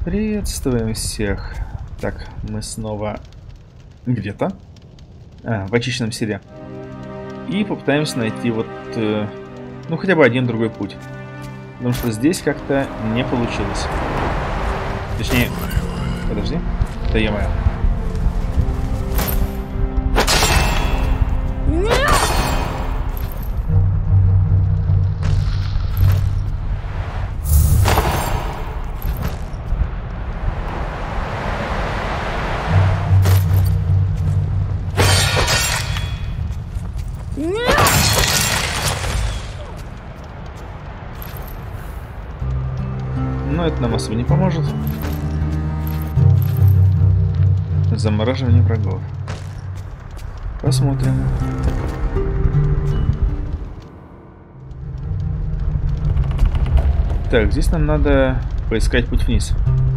Приветствуем всех. Так, мы снова где-то в очищенном селе. И попытаемся найти вот, ну, хотя бы один другой путь. Потому что здесь как-то не получилось. Точнее, подожди. Да е-мое. Но это нам особо не поможет. Замораживание врагов. Посмотрим. Так, здесь нам надо поискать путь вниз.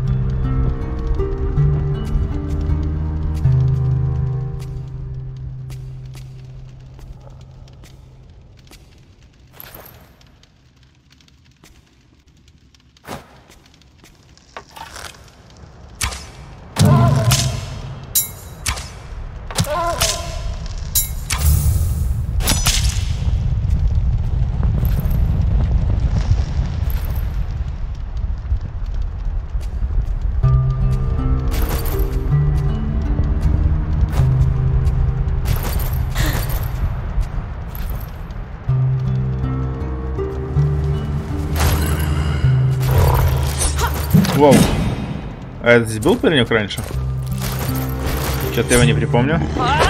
Вау. А это здесь был паренек раньше? Что-то я его не припомню.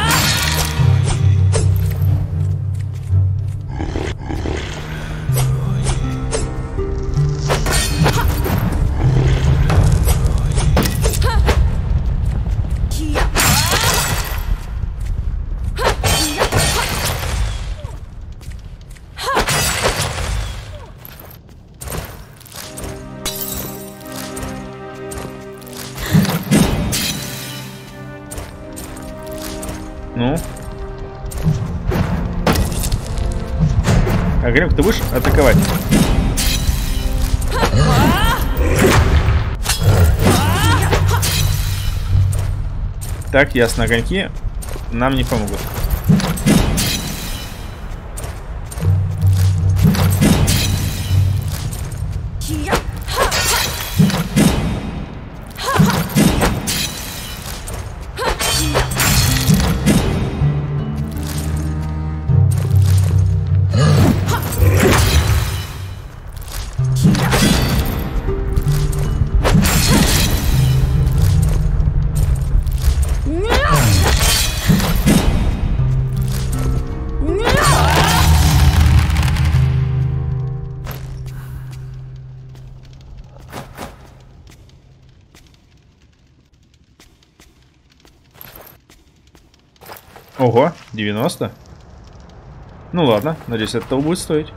Ну? Огонек, ты будешь атаковать? Так, ясно, огоньки нам не помогут. Ого, 90? Ну ладно, надеюсь, это того будет стоить.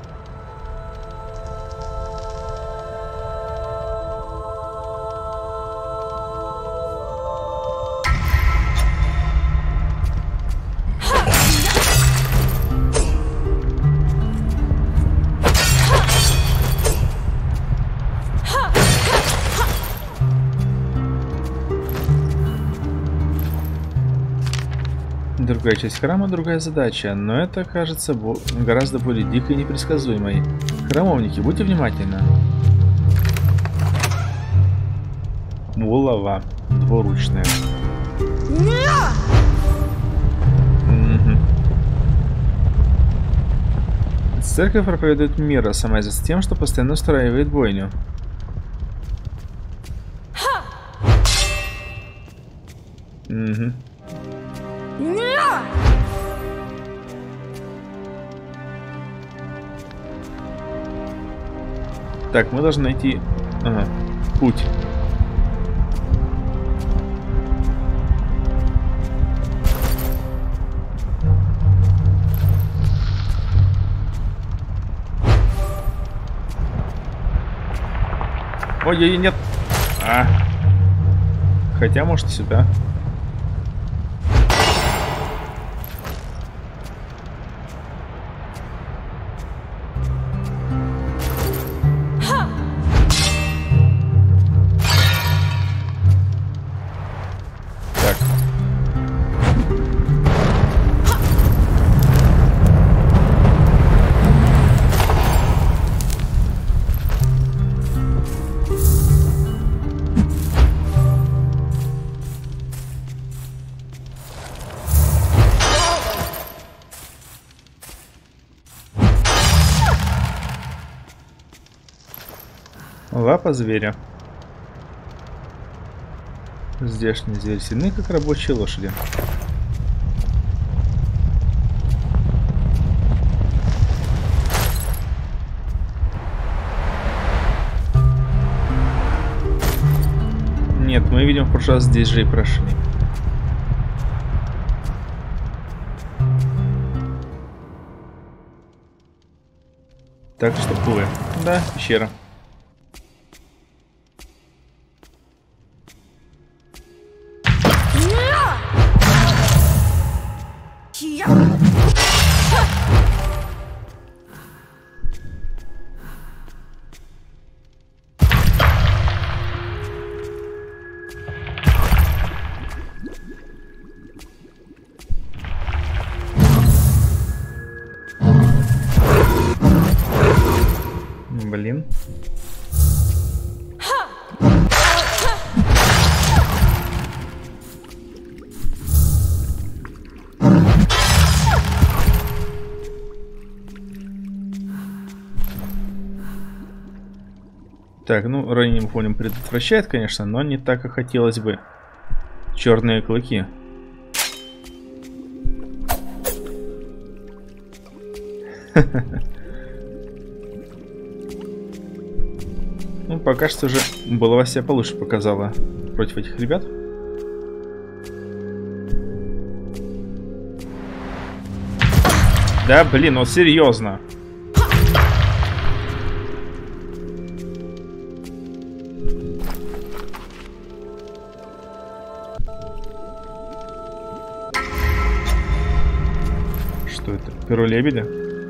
Другая часть храма, другая задача, но это кажется гораздо более дикой и непредсказуемой. Храмовники, будьте внимательны. Булава двуручная. Церковь проповедует мир, а сама за тем, что постоянно устраивает бойню. Угу. Так, мы должны найти путь. Ой, нет. Хотя, может, сюда. Два по зверя. Здешние звери сильны, как рабочие лошади. Нет, мы видим в прошлый раз здесь же и прошли. Так что плывем. Да, пещера. Блин. Так, ну, ранее мы помним, предотвращает, конечно, но не так, как хотелось бы. Черные клыки. Ну, пока что уже булава себя получше показала против этих ребят. Да, блин, ну серьезно. Что это? Перо лебедя?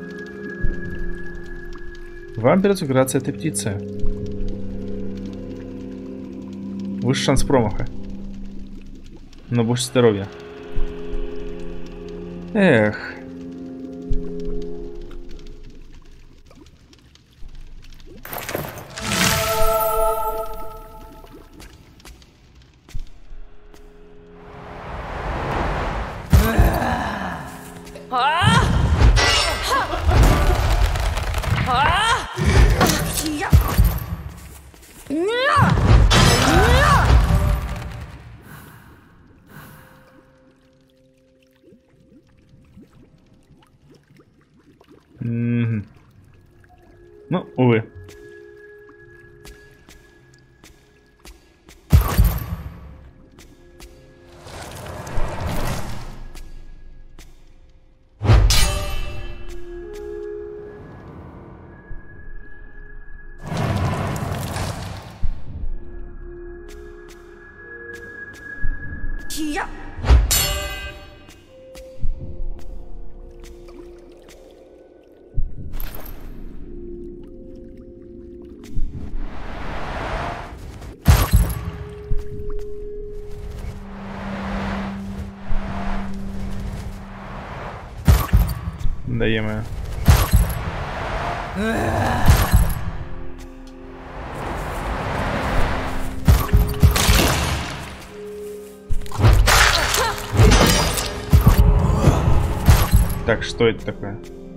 Вам придется играться этой птицей. Выше шанс промаха. Но больше здоровья. Эх. Ну, увы. Да е-мое. Так, что это такое?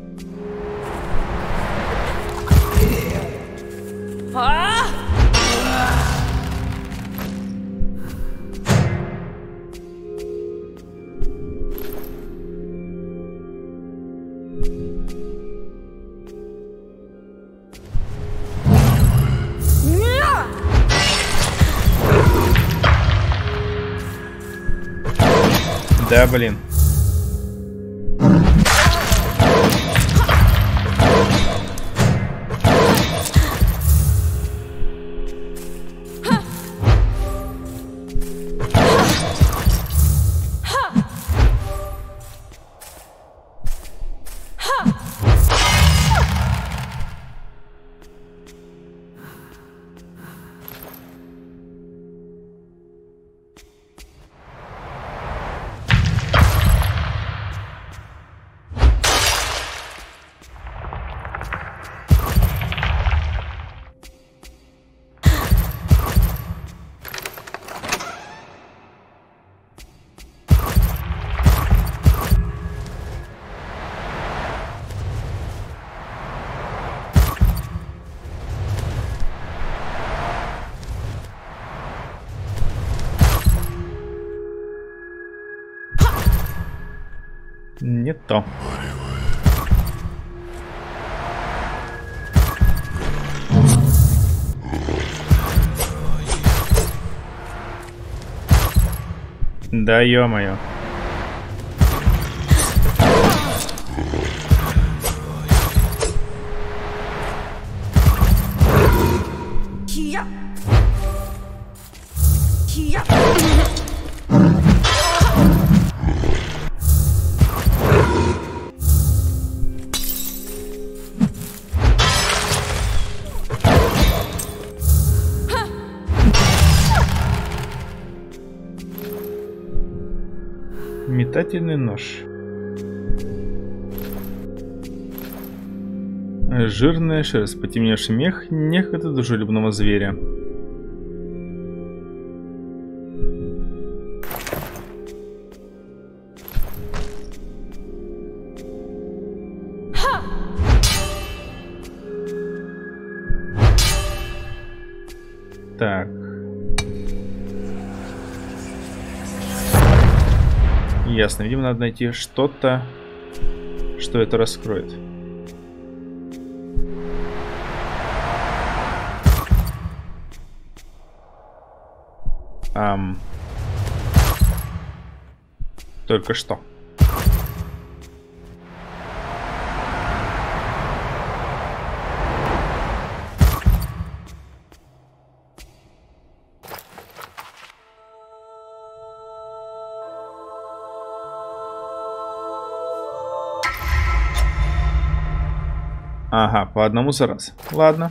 Да, блин. Не то. Да ё-моё. Метательный нож. Жирная шерсть, потемневший мех некогда дружелюбного зверя. Так. Ясно, видимо, надо найти что-то, что это раскроет. Только что. Ага, по одному за раз. Ладно.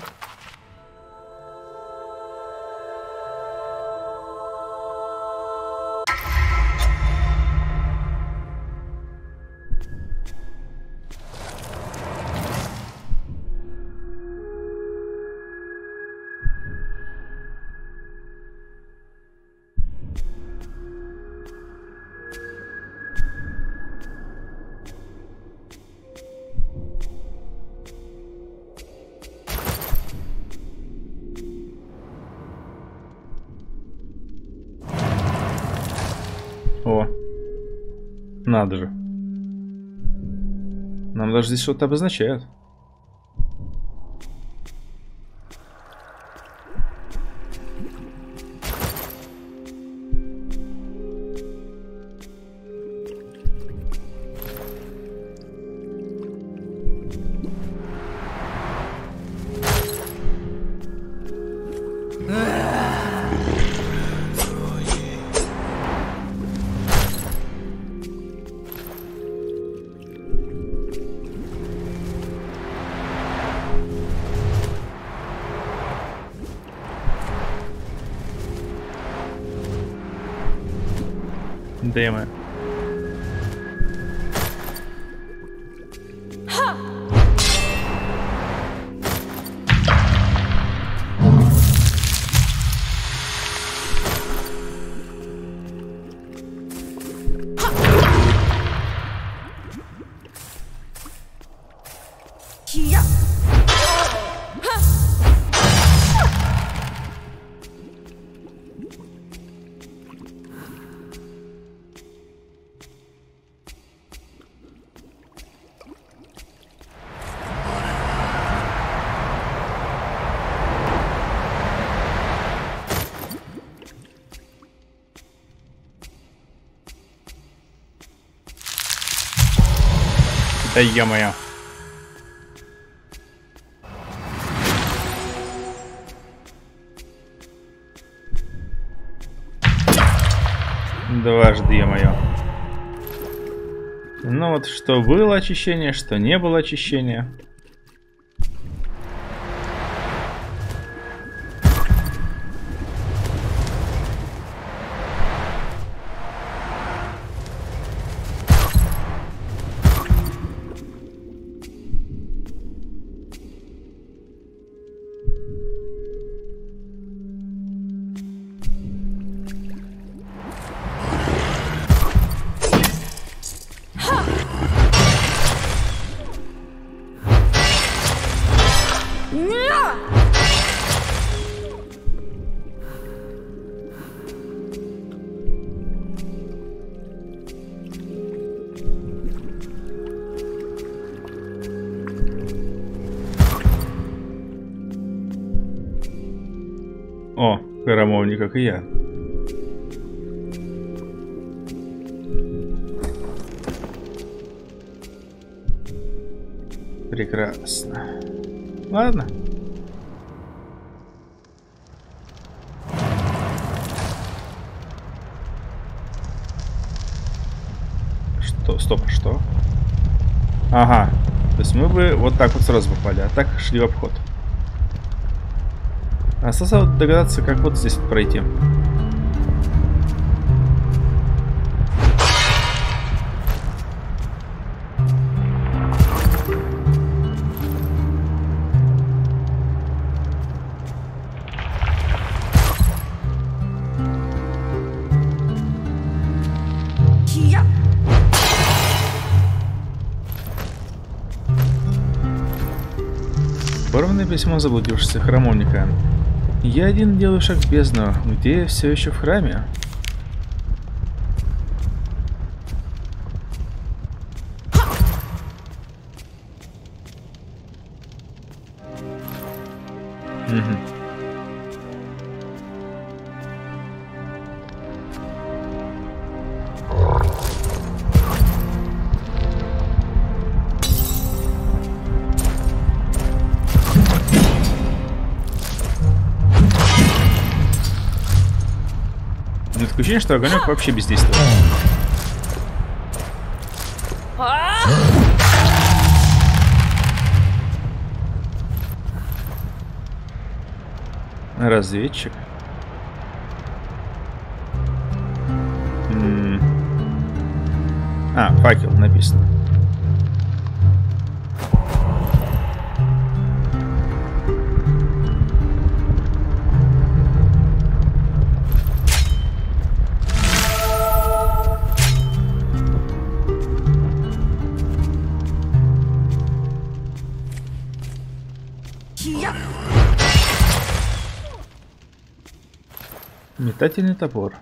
О, надо же. Нам даже здесь что-то обозначают. Дэмэ. Да ё-моё. Дважды, ё-моё. Ну вот, что было очищение, что не было очищения. Храмовник, как и я. Прекрасно. Ладно. Что? Стоп, что? Ага. То есть мы бы вот так вот сразу попали, а так шли в обход. Осталось вот догадаться, как вот здесь вот пройти. Порванное письмо заблудившегося храмовника. Я один делаю шаг в бездну, где я все еще в храме. Угу. Такое ощущение, что огонек вообще бездействует. Разведчик. А, факел написано. Метательный топор.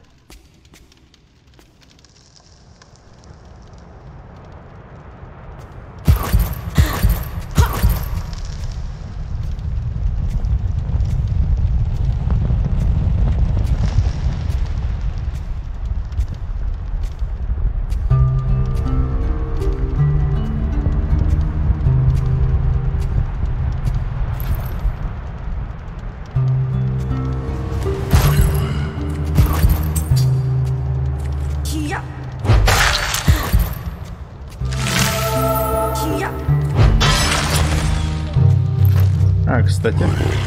А, кстати.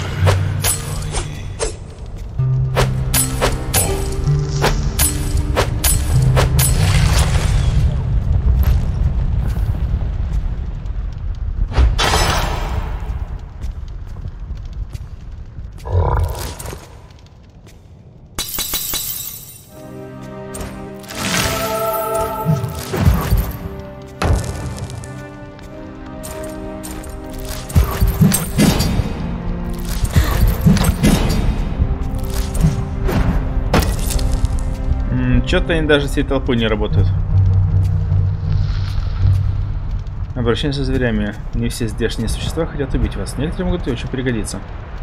Что-то они даже всей толпой не работают. Обращение со зверями. Не все здешние существа хотят убить вас. Некоторые могут и очень пригодиться.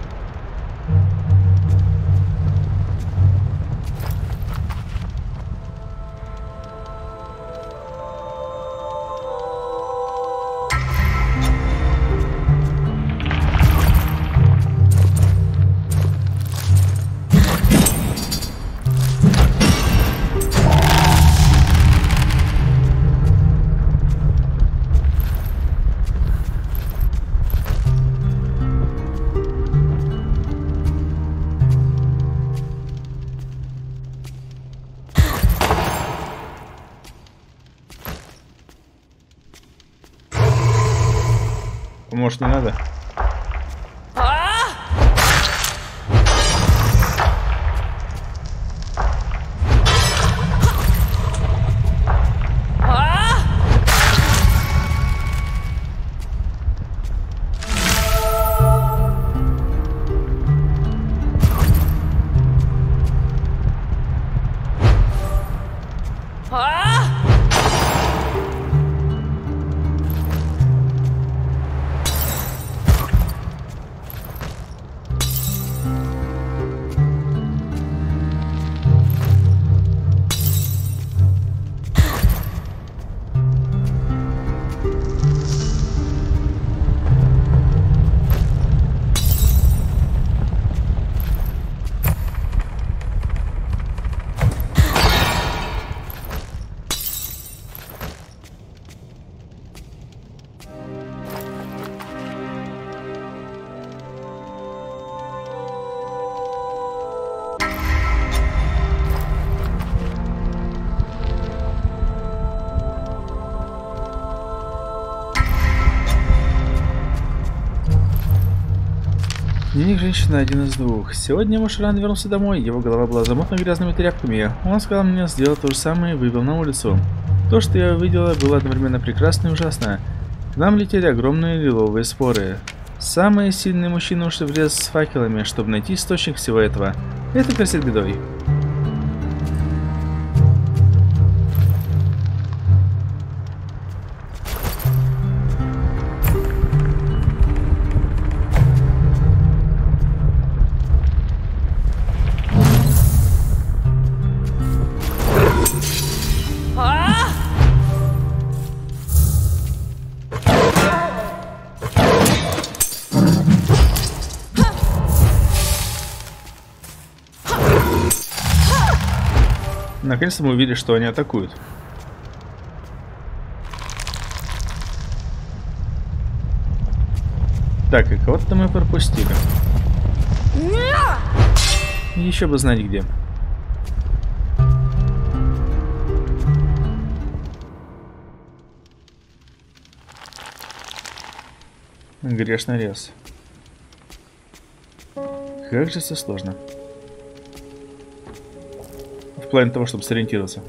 Может, не надо? женщина один из двух. Сегодня муж рано вернулся домой, его голова была замотана грязными тряпками. Он сказал мне сделать то же самое и вывел на улицу. То, что я увидела, было одновременно прекрасно и ужасно. К нам летели огромные лиловые споры. Самые сильные мужчины ушли в лес с факелами, чтобы найти источник всего этого. Это грозит бедой. Наконец-то мы увидели, что они атакуют. Так, и кого-то мы пропустили. Еще бы знать где. Грешный лес. Как же все сложно. В плане того, чтобы сориентироваться.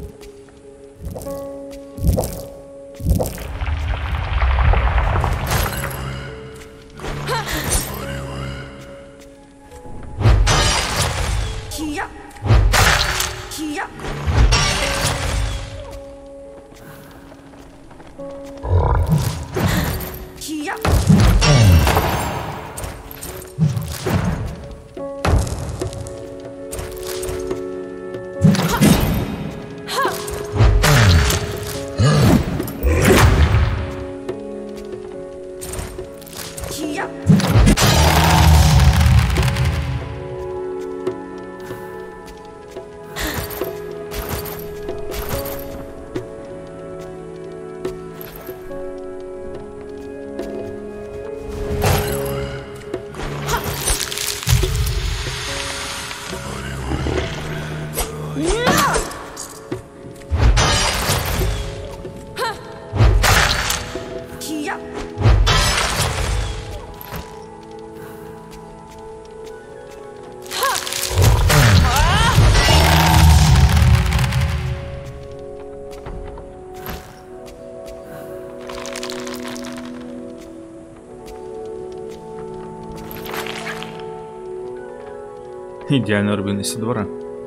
Идеальный уровень Исидора.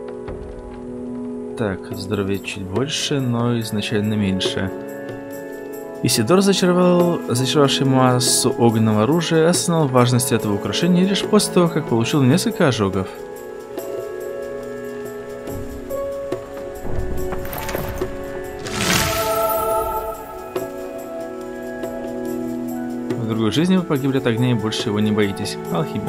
Так, здоровье чуть больше, но изначально меньше. Исидор, зачаровавший массу огненного оружия, осознал важность этого украшения лишь после того, как получил несколько ожогов. В другой жизни вы погибли от огня и больше его не боитесь. Алхимик.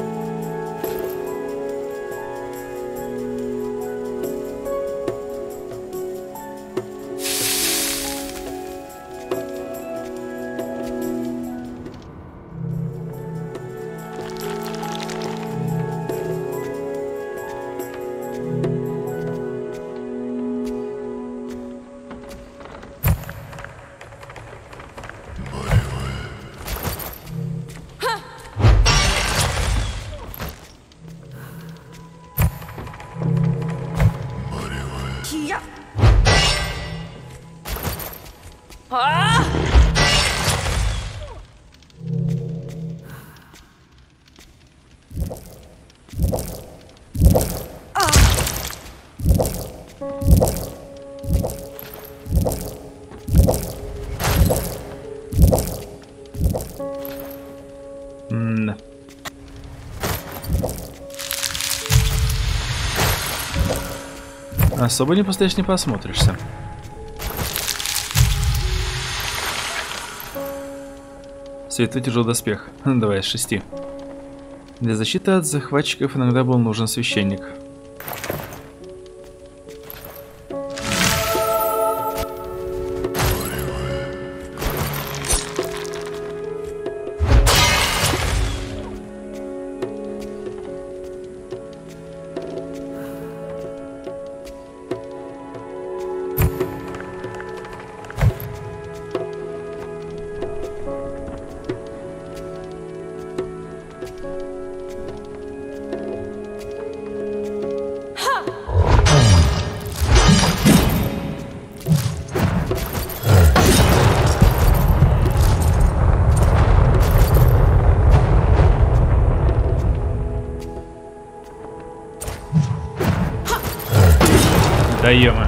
Особо не постоишь, не посмотришься. Светлый тяжелый доспех. Давай, с 6. Для защиты от захватчиков иногда был нужен священник. Да ё-моё.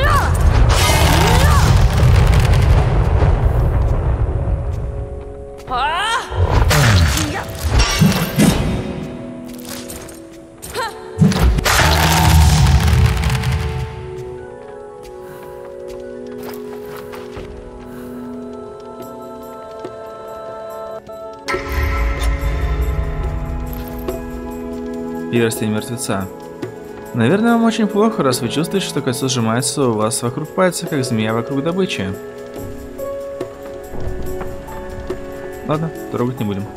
Перстень мертвеца. Наверное, вам очень плохо, раз вы чувствуете, что кольцо сжимается у вас вокруг пальца, как змея вокруг добычи. Ладно, трогать не будем.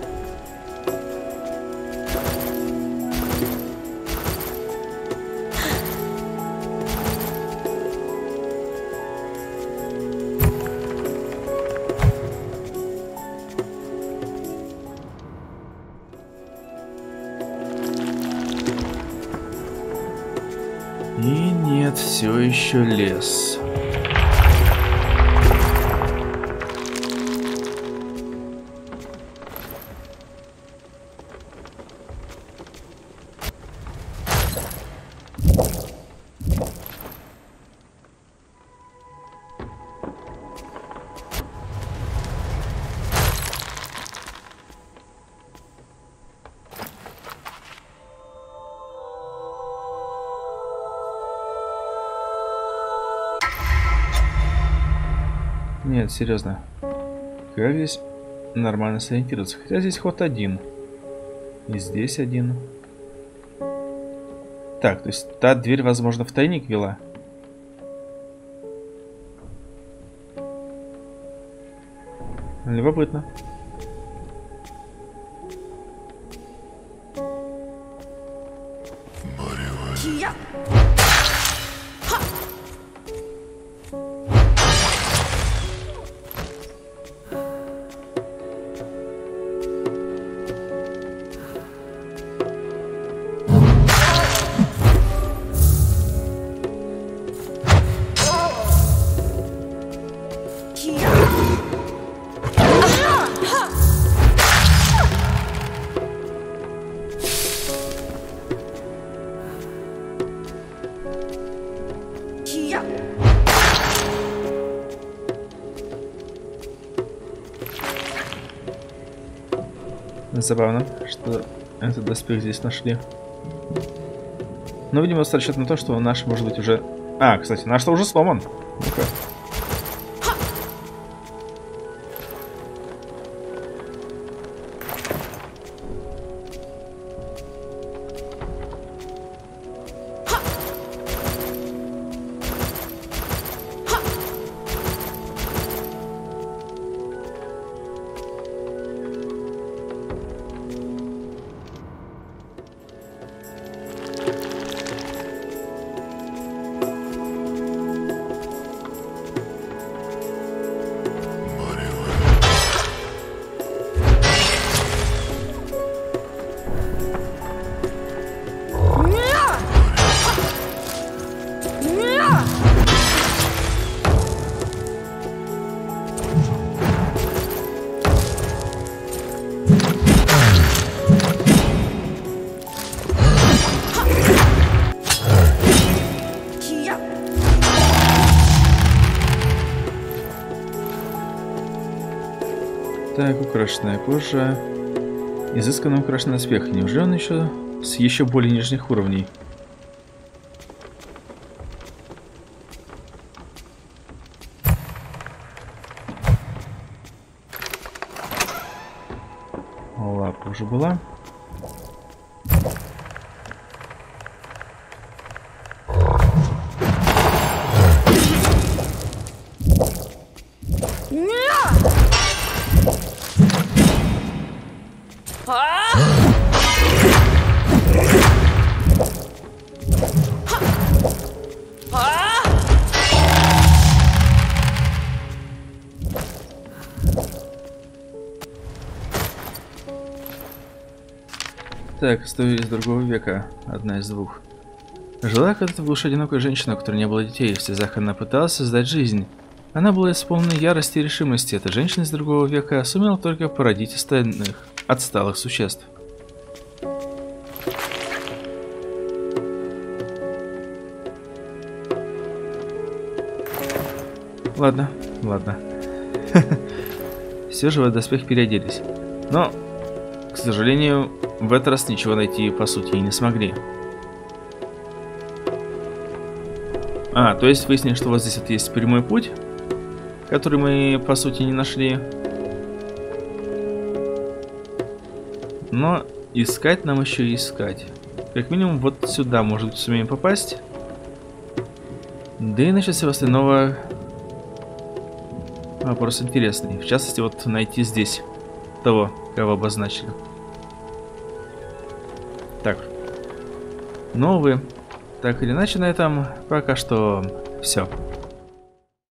И нет, все еще лес. Нет, серьезно. Как здесь нормально сориентироваться? Хотя здесь ход один. И здесь один. Так, то есть та дверь, возможно, в тайник вела. Любопытно. Забавно, что этот доспех здесь нашли. Но, видимо, с расчетом на то, что наш может быть уже... А, кстати, наш-то уже сломан. Ну-ка. Так, украшенная кожа. Изысканно украшенный доспех. Неужели он еще с еще более нижних уровней? Лапа уже была. Так, история из другого века. Одна из двух. Жила когда-то в глуши одинокая женщина, у которой не было детей. В слезах она пыталась создать жизнь. Она была исполнена ярости и решимости. Эта женщина из другого века сумела только породить остальных, отсталых существ. Ладно, ладно. Все же в доспех переоделись. Но, к сожалению, в этот раз ничего найти, по сути, и не смогли. То есть выяснили, что вот здесь вот есть прямой путь, который мы, по сути, не нашли. Но искать нам еще и искать. Как минимум, вот сюда, может быть, сумеем попасть. Да и насчет всего остального вопрос интересный. В частности, вот найти здесь того, кого обозначили. Так. Но, увы, так или иначе, на этом пока что все.